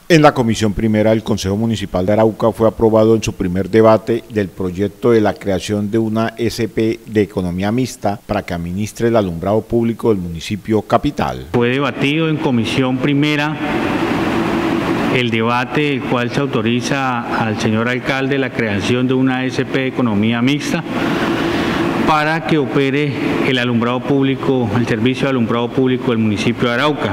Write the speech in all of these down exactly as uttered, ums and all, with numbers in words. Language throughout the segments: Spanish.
En la Comisión Primera del Consejo Municipal de Arauca fue aprobado en su primer debate del proyecto de la creación de una S P de economía mixta para que administre el alumbrado público del municipio capital. Fue debatido en Comisión Primera el debate el cual se autoriza al señor alcalde la creación de una S P de economía mixta para que opere el alumbrado público, el servicio de alumbrado público del municipio de Arauca.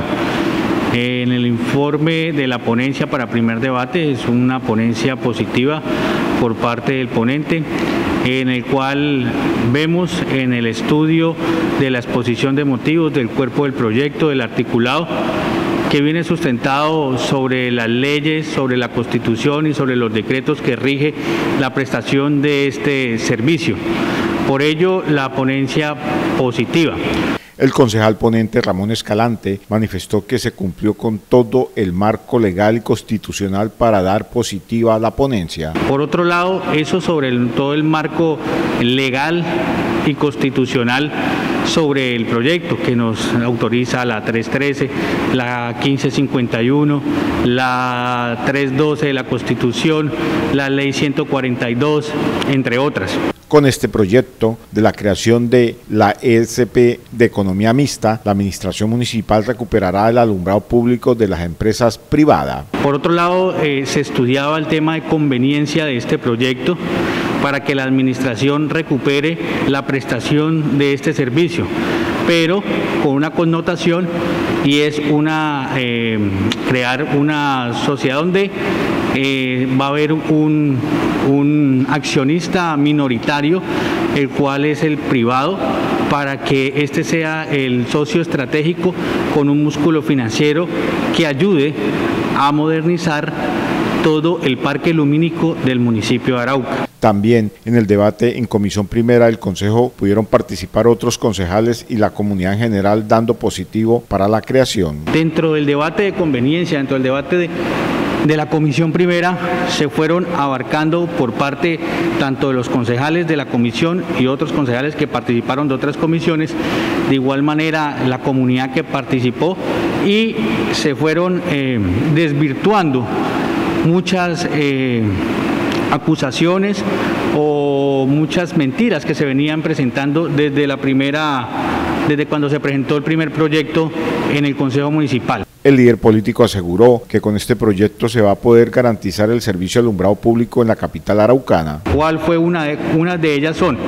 En el informe de la ponencia para primer debate es una ponencia positiva por parte del ponente, en el cual vemos en el estudio de la exposición de motivos del cuerpo del proyecto, del articulado, que viene sustentado sobre las leyes, sobre la Constitución y sobre los decretos que rige la prestación de este servicio. Por ello, la ponencia positiva. El concejal ponente Ramón Escalante manifestó que se cumplió con todo el marco legal y constitucional para dar positiva a la ponencia. Por otro lado, eso sobre el, todo el marco legal y constitucional sobre el proyecto que nos autoriza la trescientos trece, la quince cincuenta y uno, la trescientos doce de la Constitución, la ley ciento cuarenta y dos, entre otras. Con este proyecto de la creación de la S P de economía mixta, la administración municipal recuperará el alumbrado público de las empresas privadas. Por otro lado, eh, se estudiaba el tema de conveniencia de este proyecto para que la administración recupere la prestación de este servicio, pero con una connotación, y es una eh, crear una sociedad donde eh, va a haber un, un accionista minoritario, el cual es el privado, para que este sea el socio estratégico con un músculo financiero que ayude a modernizar todo el parque lumínico del municipio de Arauca. También en el debate en Comisión Primera del Consejo pudieron participar otros concejales y la comunidad en general, dando positivo para la creación. Dentro del debate de conveniencia, dentro del debate de, de la Comisión Primera, se fueron abarcando por parte tanto de los concejales de la comisión y otros concejales que participaron de otras comisiones, de igual manera la comunidad que participó, y se fueron eh, desvirtuando muchas eh, acusaciones o muchas mentiras que se venían presentando desde la primera, desde cuando se presentó el primer proyecto en el Consejo Municipal. El líder político aseguró que con este proyecto se va a poder garantizar el servicio de alumbrado público en la capital araucana. ¿Cuál fue una de, una de ellas? Son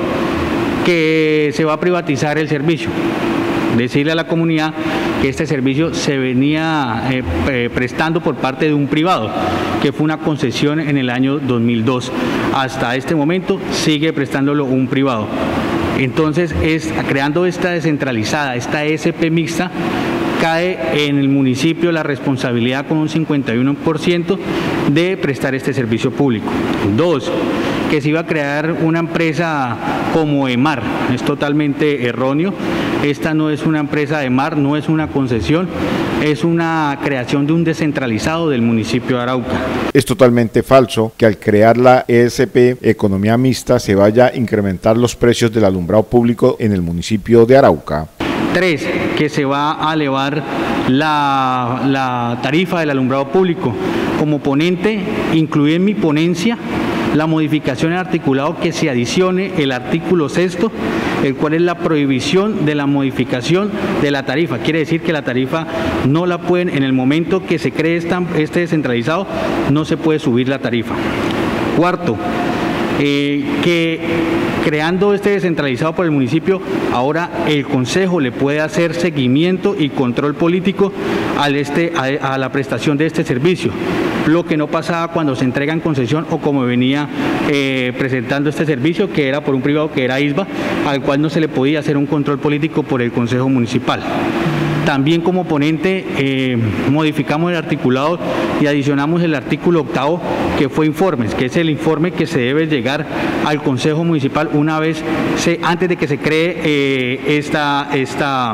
que se va a privatizar el servicio. Decirle a la comunidad que este servicio se venía eh, eh, prestando por parte de un privado, que fue una concesión en el año dos mil dos. Hasta este momento sigue prestándolo un privado. Entonces, es, creando esta descentralizada, esta S P mixta, cae en el municipio la responsabilidad con un cincuenta y uno por ciento de prestar este servicio público. Dos, que se iba a crear una empresa como EMAR, es totalmente erróneo. Esta no es una empresa de EMAR, no es una concesión, es una creación de un descentralizado del municipio de Arauca. Es totalmente falso que al crear la S P Economía Mixta se vaya a incrementar los precios del alumbrado público en el municipio de Arauca. Tres, que se va a elevar la, la tarifa del alumbrado público. Como ponente, incluí en mi ponencia la modificación del articulado que se adicione el artículo sexto, el cual es la prohibición de la modificación de la tarifa. Quiere decir que la tarifa no la pueden, en el momento que se cree esta, este descentralizado, no se puede subir la tarifa. Cuarto, eh, que creando este descentralizado por el municipio, ahora el Consejo le puede hacer seguimiento y control político al este, a, a la prestación de este servicio, lo que no pasaba cuando se entrega en concesión o como venía eh, presentando este servicio, que era por un privado, que era ISBA, al cual no se le podía hacer un control político por el Consejo Municipal. También como ponente eh, modificamos el articulado y adicionamos el artículo octavo, que fue informes, que es el informe que se debe llegar al Consejo Municipal una vez, se, antes de que se cree eh, esta, esta,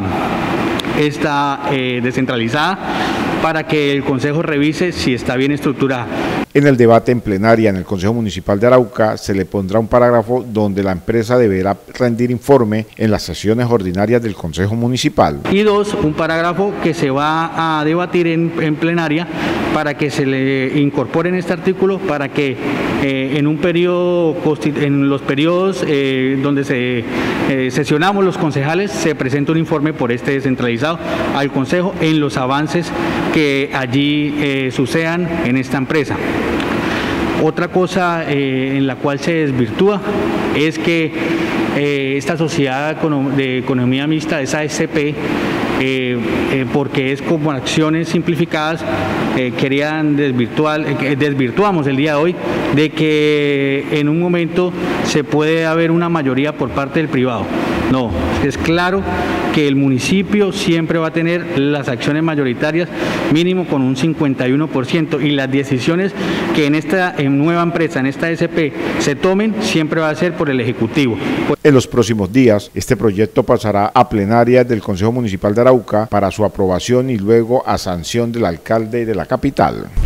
esta eh, descentralizada, para que el Consejo revise si está bien estructurada. En el debate en plenaria en el Consejo Municipal de Arauca se le pondrá un parágrafo donde la empresa deberá rendir informe en las sesiones ordinarias del Consejo Municipal. Y dos, un parágrafo que se va a debatir en, en plenaria para que se le incorpore en este artículo para que eh, en un periodo, en los periodos eh, donde se eh, sesionamos los concejales, se presente un informe por este descentralizado al Consejo en los avances que allí eh, sucedan en esta empresa. Otra cosa eh, en la cual se desvirtúa es que eh, esta sociedad de economía mixta, esa A S P, eh, eh, porque es como acciones simplificadas, eh, querían desvirtuar, eh, desvirtuamos el día de hoy de que en un momento se puede haber una mayoría por parte del privado. No, es claro que el municipio siempre va a tener las acciones mayoritarias mínimo con un cincuenta y uno por ciento y las decisiones que en esta en nueva empresa, en esta A S P, se tomen siempre va a ser por el Ejecutivo. En los próximos días, este proyecto pasará a plenaria del Consejo Municipal de Arauca para su aprobación y luego a sanción del alcalde de la capital.